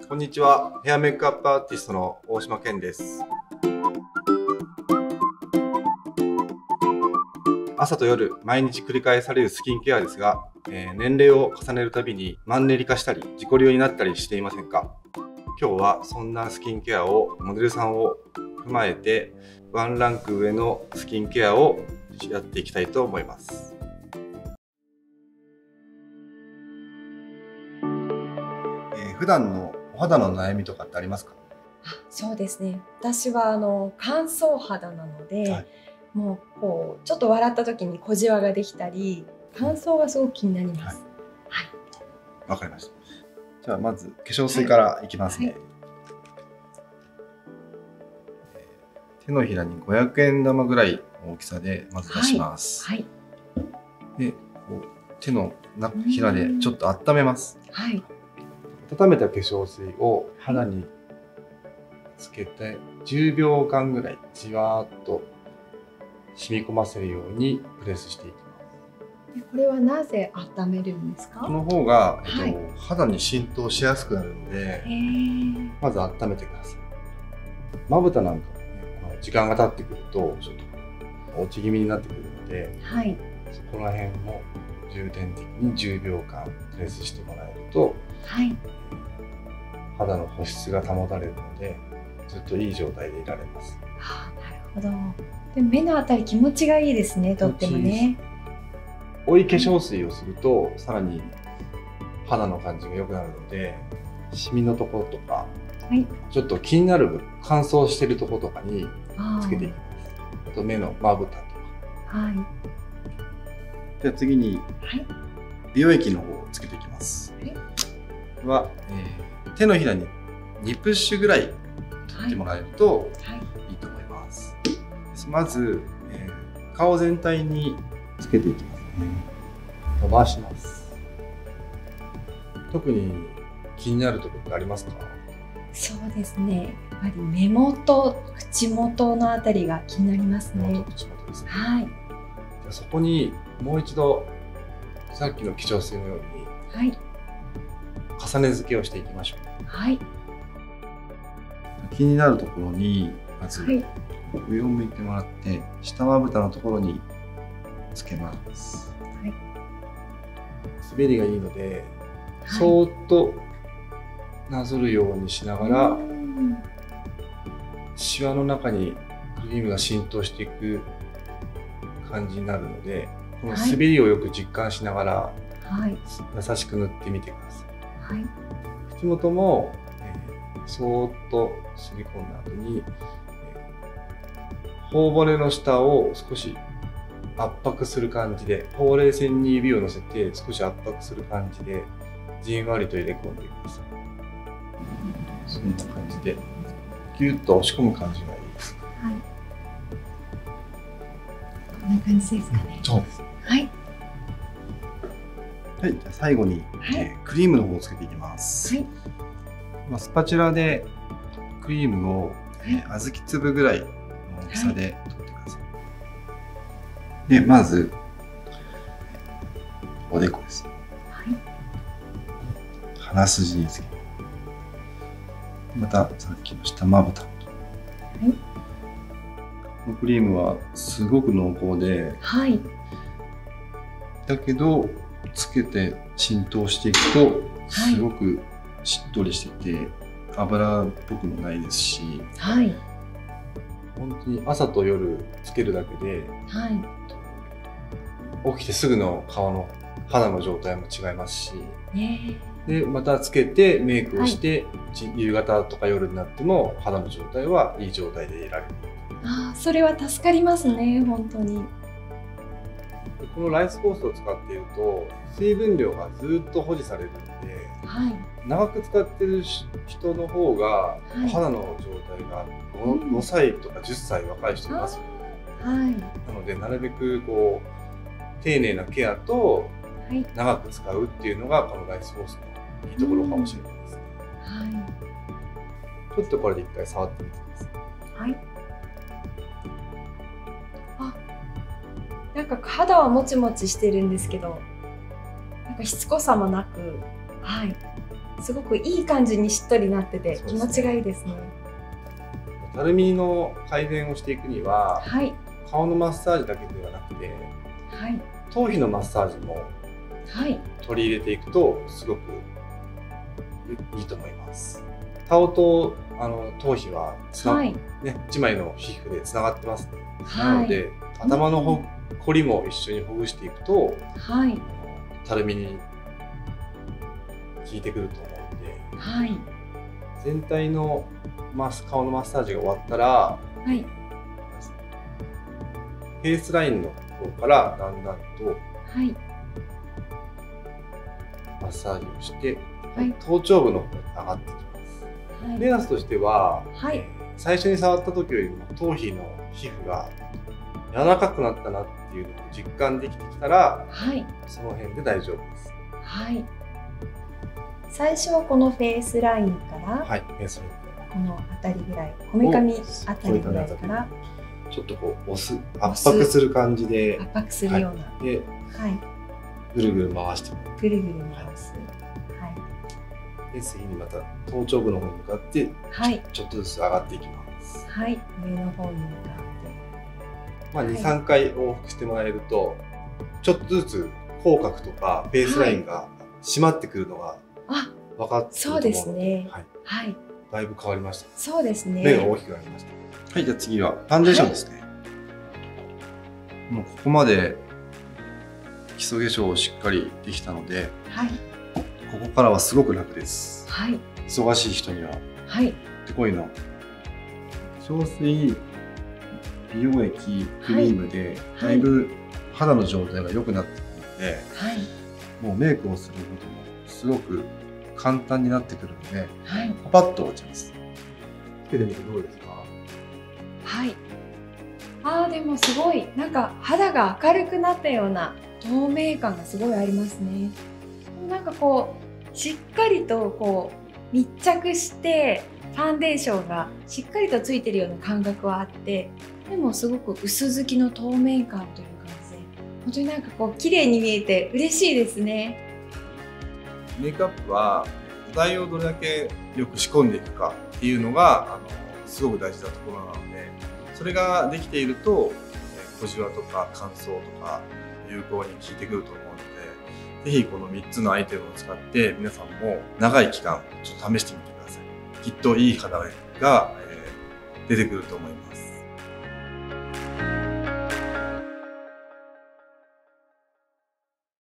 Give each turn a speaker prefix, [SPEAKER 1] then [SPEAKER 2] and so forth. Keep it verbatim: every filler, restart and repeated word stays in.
[SPEAKER 1] こんにちは。ヘアメイクアップアーティストの大島健です。朝と夜、毎日繰り返されるスキンケアですが、えー、年齢を重ねるたびにマンネリ化したり、自己流になったりしていませんか？今日はそんなスキンケアをモデルさんを踏まえて、ワンランク上のスキンケアをやっていきたいと思います。えー、普段のお肌の悩みとかってありますか？
[SPEAKER 2] そうですね。私はあの乾燥肌なので、はい、もうこうちょっと笑った時に小じわができたり、乾燥がすごく気になります。はい。
[SPEAKER 1] わ、はい、かりました。じゃあまず化粧水からいきますね。はいはい、手のひらにごひゃくえん玉ぐらいの大きさでまず出します。はいはい、で、こう手のひらでちょっと温めます。はい。温めた化粧水を肌につけてじゅうびょうかんぐらいじわーっと染み込ませるようにプレスしていきます。
[SPEAKER 2] これはなぜ温めるんですか？
[SPEAKER 1] この方が、えっとはい、肌に浸透しやすくなるので、まず温めてください。まぶたなんかもね、時間が経ってくるとちょっと落ち気味になってくるので、はい、そこら辺も重点的にじゅうびょうかんプレスしてもらえると、はい、肌の保湿が保たれるのでずっといい状態でいられます。
[SPEAKER 2] はあ、なるほど。で目のあたり気持ちがいいですね、とってもね。
[SPEAKER 1] 追い化粧水をするとさらに肌の感じが良くなるので、シミのところとか、はい、ちょっと気になる部分、乾燥してるところとかにつけていきます。 あ, あと目のまぶたとか、はい、じゃあ次に美容液の方をつけていきます。これは、えー、手のひらににプッシュぐらい取ってもらえるといいと思います。はい、まず、えー、顔全体につけていきますね。伸ばします。特に気になるところってありますか？
[SPEAKER 2] そうですね。やっぱり目元、口元のあたりが気になりますね。
[SPEAKER 1] 目元、口元ですね。
[SPEAKER 2] はい。じ
[SPEAKER 1] ゃあそこにもう一度さっきの化粧水のように、はい、重ね付けをしていきましょう。はい。気になるところにまず上を向いてもらって下まぶたのところにつけます。はい、滑りがいいので、はい、そーっとなぞるようにしながらシワの中にクリームが浸透していく感じになるので、この滑りをよく実感しながら、はい、優しく塗ってみてください。はい、口元も、えー、そーっとすり込んだ後に、えー、頬骨の下を少し圧迫する感じで、ほうれい線に指を乗せて少し圧迫する感じでじんわりと入れ込んでください。そんな感じでギュッと押し込む感じがいいです。はい、
[SPEAKER 2] こんな感じですかね。
[SPEAKER 1] そうです。
[SPEAKER 2] はい。
[SPEAKER 1] はい、じゃあ最後に、はい、えー、クリームの方をつけていきます。はい、まあ、スパチュラでクリームを、えー、小豆粒ぐらいの大きさで取ってください。はい、でまずおでこです。はい、鼻筋につけて、またさっきの下まぶた。はい、このクリームはすごく濃厚で、はい、だけどつけて浸透していくとすごくしっとりしてて、油っぽくもないですし、はい、本当に朝と夜つけるだけで、はい、起きてすぐの顔の肌の状態も違いますし、ね、でまたつけてメイクをして、はい、夕方とか夜になっても肌の状態はいい状態でいられる。
[SPEAKER 2] ああ、それは助かりますね、本当に。
[SPEAKER 1] このライスコースを使っていると水分量がずっと保持されるので、はい、長く使ってる人の方が肌の状態が ご,、うん、ごさいとかじゅっさい若い人いますよね。はい、なのでなるべくこう丁寧なケアと長く使うっていうのがこのライスコースのいいところかもしれないですね。はい、ちょっとこれで一回触ってみてください。はい、
[SPEAKER 2] なんか肌はもちもちしてるんですけど、なんかしつこさもなく、はい、 すごくいい感じにしっとりなってて気持ちがいいですね。
[SPEAKER 1] たるみの改善をしていくには、はい、顔のマッサージだけではなくて、はい、頭皮のマッサージも取り入れていくとすごくいいと思います。顔とあの頭皮はつな、はい、ね、いちまいの皮膚でつながってます、ね、はい、なので頭のほこりも一緒にほぐしていくと、はい、たるみに効いてくると思うので、はい、全体のマス顔のマッサージが終わったら、はい、フェイスラインの方からだんだんと、はい、マッサージをして、はい、頭頂部の方に上がってきます。はい、目安としては、はい、最初に触った時よりも頭皮の皮膚が柔らかくなったなっていうのを実感できてきたら、はい、その辺で大丈夫です。
[SPEAKER 2] はい、最初はこのフェイスラインから、はい、フェイスラインこの辺りぐらい、こめかみあたりぐらいから
[SPEAKER 1] ちょっとこう押す、圧迫する感じで、
[SPEAKER 2] 圧迫するような、はい、で、
[SPEAKER 1] はい、ぐるぐる回して
[SPEAKER 2] ぐるぐる回す。はい。
[SPEAKER 1] で次にまた頭頂部の方に向かって、はい、ちょっとずつ上がっていきます。
[SPEAKER 2] はい、上の方に向かって。
[SPEAKER 1] まあに、さんかい往復してもらえると、ちょっとずつ口角とかフェイスラインが締まってくるのが分かってくると思うので、
[SPEAKER 2] そうですね。
[SPEAKER 1] はい。はい。だいぶ変わりました。
[SPEAKER 2] そうですね。
[SPEAKER 1] 目が大きくなりました。はい、じゃあ次はファンデーションですね。はい、もうここまで基礎化粧をしっかりできたので、はい、ここからはすごく楽です。はい、忙しい人には、はい、ってこいの化粧水、美容液、クリームで、はい、だいぶ肌の状態が良くなってくるので、はい、もうメイクをすることもすごく簡単になってくるので、はい、パパッと落ちます。つけてみてどうですか？
[SPEAKER 2] はい。ああ、でもすごいなんか肌が明るくなったような透明感がすごいありますね。なんかこうしっかりとこう密着してファンデーションがしっかりとついてるような感覚はあって、でもすごく薄付きの透明感という感じで、本当になんかこう綺麗に見えて嬉しいですね。
[SPEAKER 1] メイクアップは土台をどれだけよく仕込んでいくかっていうのがあのすごく大事なところなので、それができていると小じわとか乾燥とか有効に効いてくると思うので、ぜひこのみっつのアイテムを使って皆さんも長い期間ちょっと試してみてください。きっといい肌が出てくると思います。